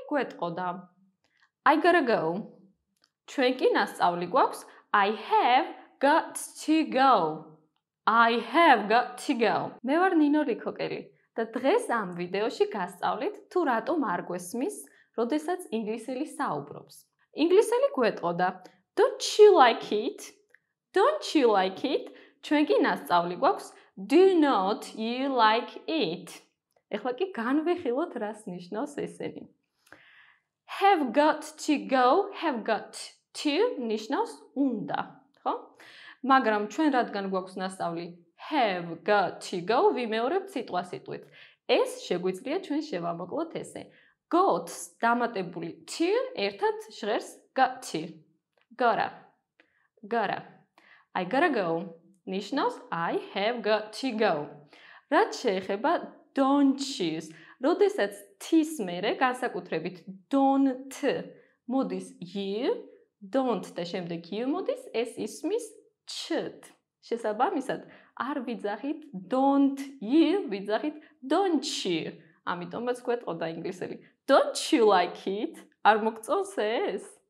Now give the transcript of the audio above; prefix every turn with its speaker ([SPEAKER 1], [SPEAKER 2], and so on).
[SPEAKER 1] გვეტყოდა. I gotta go. ჩვენ კი ნასწავლი გვაქვს I have got to go. I have got to go. მე ვარ ნინო რიქოკელი და დღეს ამ ვიდეოში გასწავლით თუ რატომ არ გვესმის, როდესაც ინგლისელი საუბრობს. ინგლისელი გვეტყოდა Don't you like it? Don't you like it? ჩვენ კი ნასწავლი გვაქვს Do not you like it? ეხლა კი განვიხილოთ რას ნიშნავს ესენი. Have got to go, have got to ნიშნავს უნდა, ხო? მაგრამ ჩვენ რადგან გვაქვს ნასწავლი have got to go, ვიმეორებთ სიტყვასიტყვით. ეს შეგვიძლია ჩვენ შევამოკლოთ ესე. Got დამატებული to ერთად ჟღერს got to. Gotta. Gotta. I gotta go. ნიშნავს I have got to go. რაც შეეხება don't choose. როდესაც t-ს მერე განსაკუთრებით don't მოდის you, don't და შემდეგ you მოდის, ეს ისმის ch-თ. შესაბამისად, არ ვიძახით don't you, ვიძახით don't you. ამიტომაც გვეტყოდა ინგლისელი. Don't you like it? არ მოგწონს ეს?